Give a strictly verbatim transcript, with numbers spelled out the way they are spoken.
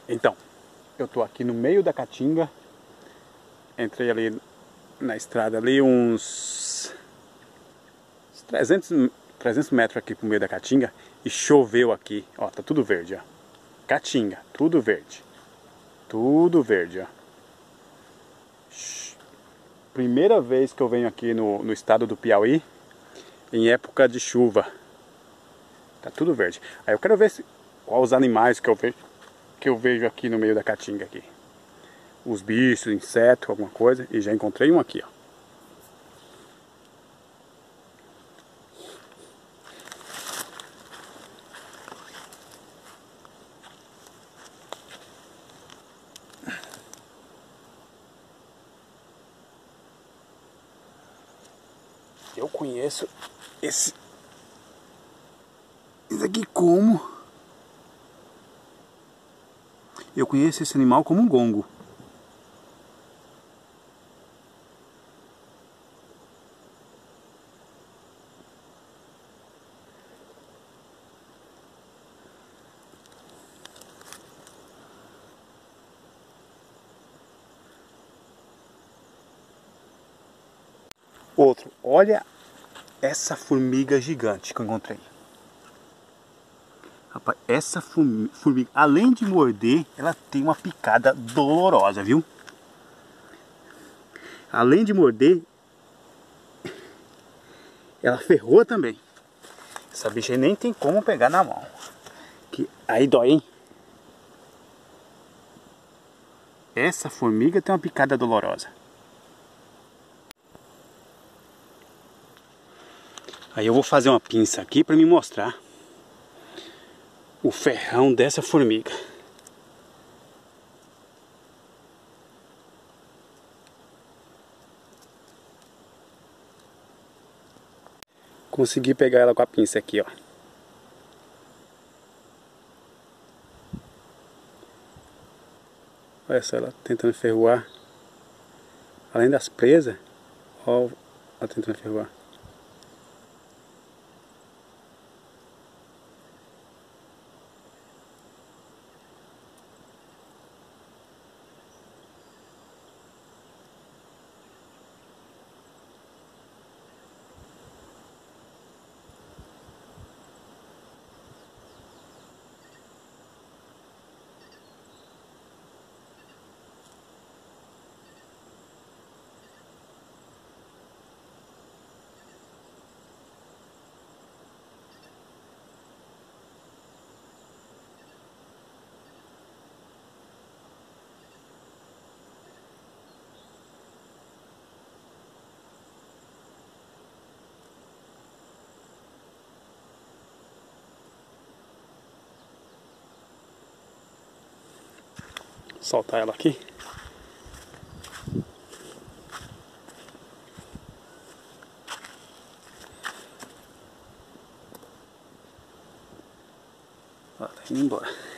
Então, eu tô aqui no meio da Caatinga. Entrei ali na estrada ali uns trezentos, trezentos metros aqui pro meio da Caatinga. E choveu aqui, ó, tá tudo verde, ó. Caatinga, tudo verde. Tudo verde, ó. Primeira vez que eu venho aqui no, no estado do Piauí em época de chuva. Tá tudo verde. Aí eu quero ver se, quais os animais que eu vejo que eu vejo aqui no meio da Caatinga aqui. Os bichos, insetos, alguma coisa. E já encontrei um aqui, ó. Eu conheço esse... Esse aqui como... Eu conheço esse animal como um gongo. Outro, olha essa formiga gigante que eu encontrei. Rapaz, essa formiga, além de morder, ela tem uma picada dolorosa, viu? Além de morder, ela ferrou também. Essa bicha aí nem tem como pegar na mão. Que aí dói, hein? Essa formiga tem uma picada dolorosa. Aí eu vou fazer uma pinça aqui para me mostrar o ferrão dessa formiga. Consegui pegar ela com a pinça aqui, ó. Olha só ela tentando ferroar. Além das presas, ó, ela tentando ferroar. Soltar ela aqui. Ó, tá indo embora.